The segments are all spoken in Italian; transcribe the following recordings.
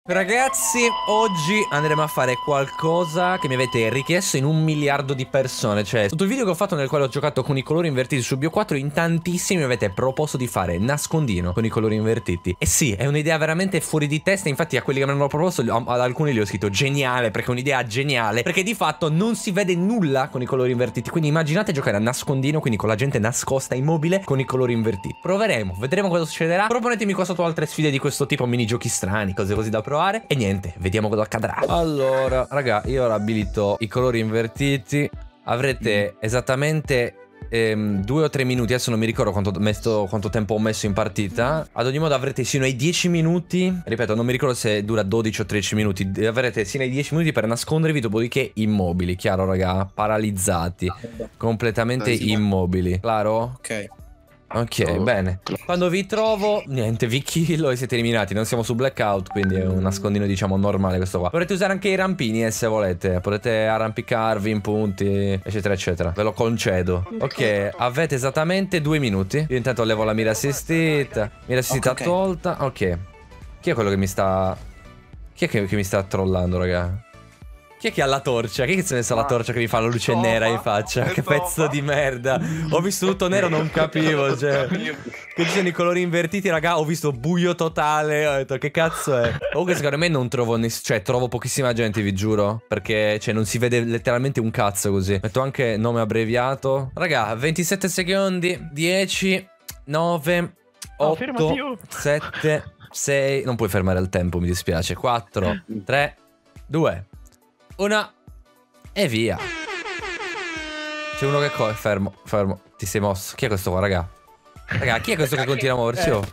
Ragazzi, oggi andremo a fare qualcosa che mi avete richiesto in 1 miliardo di persone. Cioè, tutto il video che ho fatto nel quale ho giocato con i colori invertiti su Bio4, in tantissimi mi avete proposto di fare nascondino con i colori invertiti. E sì, è un'idea veramente fuori di testa. Infatti a quelli che mi hanno proposto, ad alcuni li ho scritto geniale, perché è un'idea geniale, perché di fatto non si vede nulla con i colori invertiti. Quindi immaginate giocare a nascondino, quindi con la gente nascosta immobile, con i colori invertiti. Proveremo, vedremo cosa succederà. Proponetemi qua sotto altre sfide di questo tipo, minigiochi strani, cose così da provare. E niente, vediamo cosa accadrà. Allora, raga, io ora abilito i colori invertiti. Avrete esattamente 2 o 3 minuti. Adesso non mi ricordo quanto tempo ho messo in partita. Ad ogni modo avrete sino ai 10 minuti. Ripeto, non mi ricordo se dura 12 o 13 minuti. Avrete sino ai 10 minuti per nascondervi. Dopodiché immobili, chiaro raga? Paralizzati, completamente immobili. Claro? Ok. Ok, bene. Quando vi trovo, niente, vi killo e siete eliminati. Non siamo su blackout, quindi è un nascondino, diciamo, normale questo qua. Potete usare anche i rampini, se volete. Potete arrampicarvi in punti, eccetera, eccetera. Ve lo concedo. Ok, avete esattamente 2 minuti. Io intanto levo la mira assistita. Mira assistita tolta. Ok. Chi è quello che mi sta... Chi è che mi sta trollando, raga? Chi è che ha la torcia? Chi è che si è messo la torcia che mi fa la luce nera in faccia? Che pezzo di merda. Ho visto tutto nero, non capivo, cioè. Che ci sono i colori invertiti, raga. Ho visto buio totale. Ho detto, che cazzo è? Comunque secondo me non trovo cioè trovo pochissima gente, vi giuro. Perché, cioè, non si vede letteralmente un cazzo così. Metto anche nome abbreviato. Raga, 27 secondi. 10, 9, 8, 7, 6. Non puoi fermare il tempo, mi dispiace. 4, 3, 2, 1 e via. C'è uno che fermo, fermo. Ti sei mosso. Chi è questo qua, raga? Raga, chi è questo che continua a muoversi? Oh.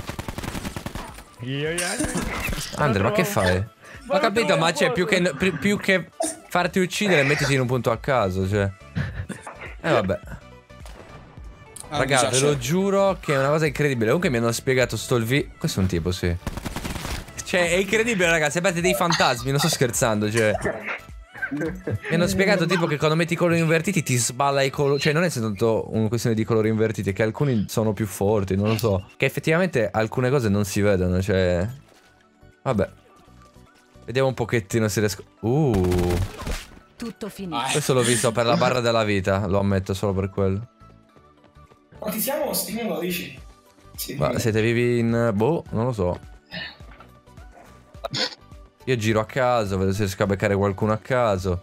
Andre, ma che fai? Ho capito, ma c'è più che farti uccidere, mettiti in un punto a caso, cioè. Vabbè. Raga, ve lo giuro che è una cosa incredibile. Comunque mi hanno spiegato questo è un tipo, sì. Cioè, è incredibile, raga. Sembrate dei fantasmi, non sto scherzando, cioè. Mi hanno spiegato tipo che quando metti i colori invertiti ti sballa i colori. Cioè non è soltanto una questione di colori invertiti, che alcuni sono più forti, non lo so. Che effettivamente alcune cose non si vedono, cioè. Vabbè. Vediamo un pochettino se riesco. Tutto finito. Questo l'ho visto per la barra della vita, lo ammetto solo per quello. Ma ti siamo Steam, lo dici? Sì, Ma siete vivi in... boh, non lo so. Io giro a caso, vedo se riesco a beccare qualcuno a caso.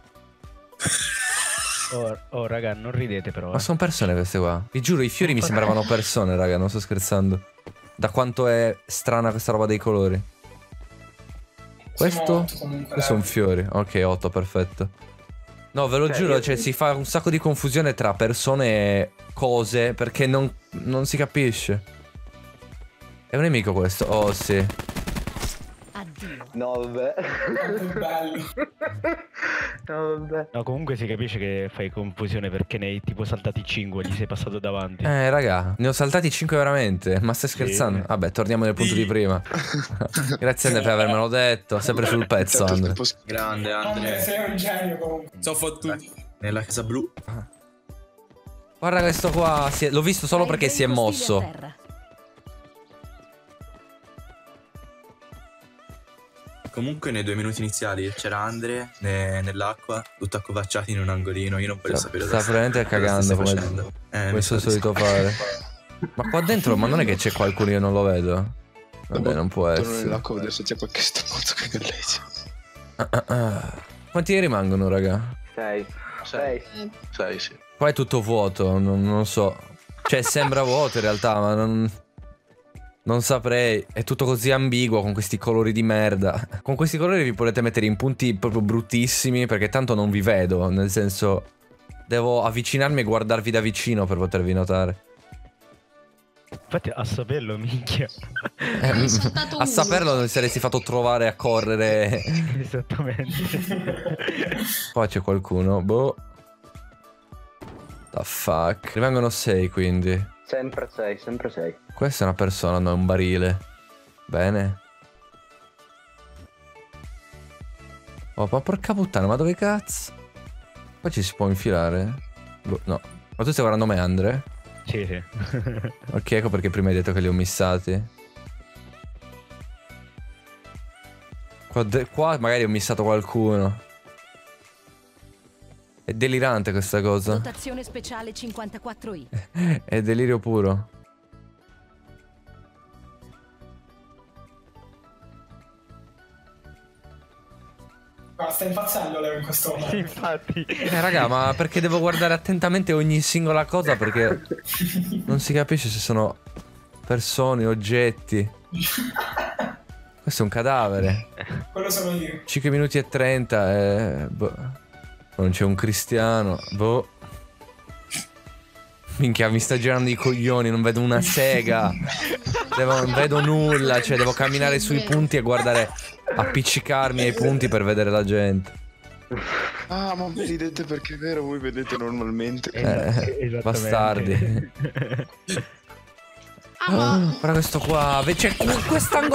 Oh raga, non ridete però. Ma sono persone queste qua. Vi giuro, i fiori mi sembravano persone, raga, non sto scherzando. Da quanto è strana questa roba dei colori. Questo? Questo sono fiori. Ok, 8, perfetto. No, ve lo giuro, cioè si fa un sacco di confusione tra persone e cose, perché non si capisce. È un nemico questo? Oh, sì. No, vabbè. bello. No, vabbè. No, comunque si capisce che fai confusione perché ne hai tipo saltati 5, gli sei passato davanti. Raga, ne ho saltati 5 veramente. Ma stai scherzando? Sì. Vabbè, torniamo nel punto di prima. Grazie Andre per avermelo detto. Sempre sul pezzo, Andre. Grande Andre. Sei un genio comunque. Sono fottuti. Nella casa blu. Guarda questo qua. L'ho visto solo perché si è mosso. Comunque nei 2 minuti iniziali c'era Andre nell'acqua, tutto accovacciato in un angolino. Io non voglio sapere sta veramente cagando come questo solito fare. Ma qua dentro, ma non è che c'è qualcuno io non lo vedo? Vabbè, non può essere. Torno nell'acqua a vedere se c'è qualche stronzo che galleggia. Quanti ne rimangono, raga? 6. 6, sì. Qua è tutto vuoto, non so. Cioè sembra vuoto in realtà, ma non saprei, è tutto così ambiguo con questi colori di merda. Con questi colori vi potete mettere in punti proprio bruttissimi, perché tanto non vi vedo, nel senso devo avvicinarmi e guardarvi da vicino per potervi notare. Infatti a saperlo, minchia. A saperlo non saresti fatto trovare a correre. Esattamente. Qua c'è qualcuno, boh. The fuck. Rimangono 6 quindi. Sempre 6, sempre 6. Questa è una persona, no, è un barile. Bene. Oh, ma porca puttana, ma dove cazzo? Qua ci si può infilare? Boh, no. Ma tu stai guardando me, Andre? Sì, sì. Ok, ecco perché prima hai detto che li ho missati. Qua magari ho missato qualcuno. È delirante questa cosa. Dotazione speciale 54i. È delirio puro. Sta impazzendo Leo in questo momento. Sì, infatti. Raga, ma perché devo guardare attentamente ogni singola cosa? Perché non si capisce se sono persone, oggetti. Questo è un cadavere. Quello sono io. 5 minuti e 30. Boh. Non c'è un cristiano. Boh. Minchia, mi sta girando i coglioni. Non vedo una sega. Non vedo nulla. Cioè, devo camminare sui punti e guardare. Appiccicarmi ai punti per vedere la gente. Ah, ma vi ridete perché è vero, voi vedete normalmente. Bastardi. Guarda questo qua. Cioè, quest'angolo.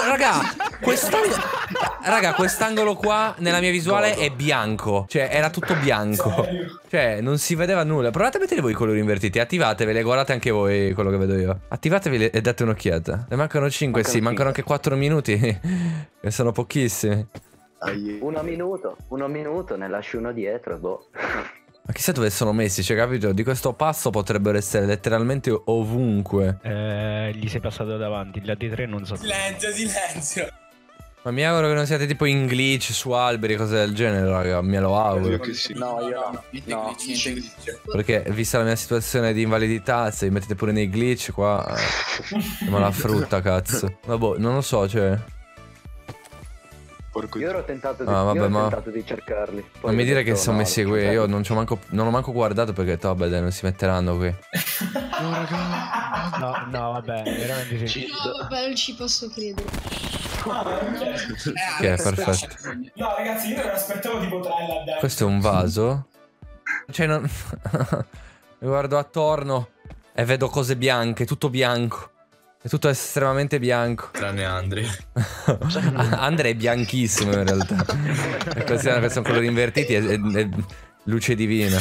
Raga, quest'angolo qua nella mia visuale è bianco. Cioè, era tutto bianco. Cioè, non si vedeva nulla. Provate a mettere voi i colori invertiti. Attivateveli e guardate anche voi quello che vedo io. Attivateveli e date un'occhiata. Ne mancano 5, sì. Mancano anche 4 minuti. Che sono pochissimi. Uno minuto, ne lasci uno dietro, boh. Ma chissà dove sono messi, cioè, capito? Di questo passo potrebbero essere letteralmente ovunque. Gli sei passato davanti, la D3 non so. Silenzio. Ma mi auguro che non siate tipo in glitch su alberi, cose del genere, raga. Me lo auguro. Io che sì. No, io no. Perché vista la mia situazione di invalidità, se vi mettete pure nei glitch qua siamo alla frutta, cazzo. Vabbè, non lo so, cioè. Io ero tentato di, tentato di cercarli. Non mi dire che sono messi qui. Io non ho manco guardato perché ho detto, vabbè, dai, non si metteranno qui. No, raga. No, vabbè, veramente sì. No, vabbè, non ci posso credere. Ok, perfetto. No, ragazzi, io non aspettavo tipo 3 là dentro. Questo è un vaso. Cioè, non. Mi guardo attorno e vedo cose bianche, tutto bianco. È tutto estremamente bianco. Tranne Andre. Andre è bianchissimo in realtà. E questi sono colori invertiti e luce divina.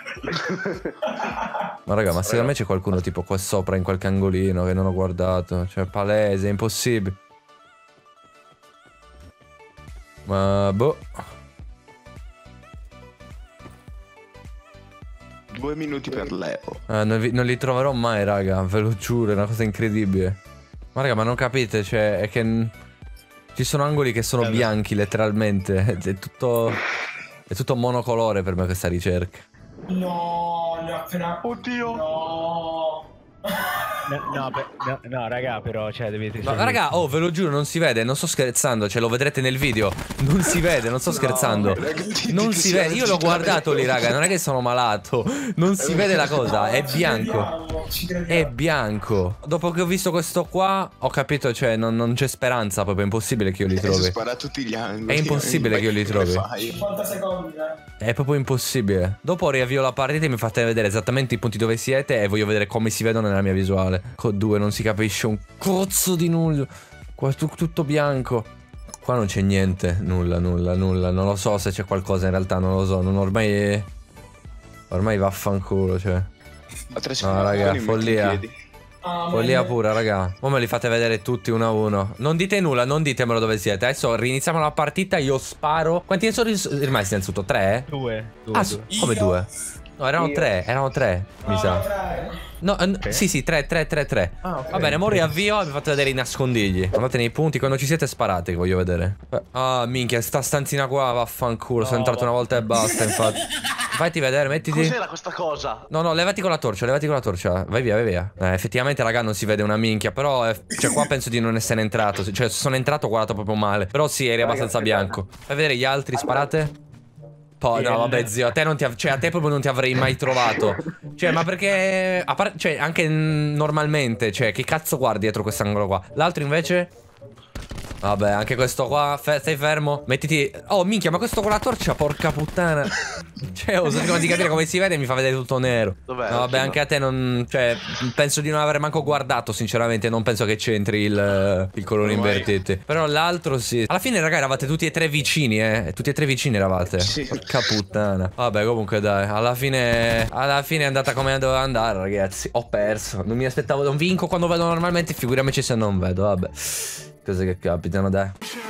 Ma raga, ma secondo me c'è qualcuno tipo qua sopra in qualche angolino che non ho guardato. Cioè, palese, è impossibile. Ma boh. 2 minuti per Leo. Non li troverò mai, raga. Ve lo giuro, è una cosa incredibile. Ma raga, ma non capite, cioè, è che ci sono angoli che sono bianchi, letteralmente. È tutto monocolore per me questa ricerca. No, ne ho appena. Oddio. No. No, raga, però, cioè, dovete... No, raga, oh, ve lo giuro, non si vede, non sto scherzando, cioè, lo vedrete nel video. Non si vede, non sto scherzando. Non si vede, io l'ho guardato lì, raga, non è che sono malato. Non si vede la cosa, è bianco. È bianco. Dopo che ho visto questo qua, ho capito, cioè, non c'è speranza, proprio, è impossibile che io li trovi. Spara tutti gli angoli. È impossibile che io li trovi. 50 secondi, È proprio impossibile. Dopo riavvio la partita e mi fate vedere esattamente i punti dove siete e voglio vedere come si vedono nella mia visuale. Con 2 non si capisce un cozzo di nulla. Qua è tutto bianco. Qua non c'è niente. Nulla. Non lo so se c'è qualcosa in realtà, non lo so. Ormai vaffanculo, cioè. No, raga, follia. Follia pura, raga. Ora me li fate vedere tutti uno a uno. Non dite nulla, non ditemelo dove siete. Adesso riniziamo la partita, io sparo. Quanti ne sono rimasti innanzitutto? 3? 2. Come 2? No, erano 3, mi sa. No, sì, 3. Okay. Va bene, mo riavvio e vi fate vedere i nascondigli. Andate nei punti, quando ci siete sparate che voglio vedere. Ah, minchia, sta stanzina qua, vaffanculo. Sono entrato una volta e basta, infatti. Fatti vedere, mettiti. Cos'era questa cosa? No, levati con la torcia, Vai via. Effettivamente, raga, non si vede una minchia. Però, cioè, qua penso di non essere entrato. Cioè, se sono entrato, ho guardato proprio male. Però sì, eri abbastanza bianco. Fai vedere gli altri, sparate. Poi, no, vabbè, zio, a te proprio non ti avrei mai trovato. Cioè, ma perché... cioè, anche normalmente, cioè, che cazzo guardi dietro quest'angolo qua? L'altro invece... Vabbè, anche questo qua, stai fermo. Mettiti... Oh, minchia, ma questo con la torcia, porca puttana. Cioè, ho cercato di capire come si vede e mi fa vedere tutto nero. Dov'è? No, vabbè, anche a te non... Cioè, penso di non aver manco guardato, sinceramente. Non penso che c'entri il colore invertito. Però l'altro sì. Alla fine, raga, eravate tutti e 3 vicini, Tutti e 3 vicini eravate. Sì. Porca puttana. Vabbè, comunque, dai. Alla fine è andata come doveva andare, ragazzi. Ho perso. Non mi aspettavo. Non vinco quando vedo normalmente. Figuriamoci se non vedo, vabbè. Cose che capitano, dai.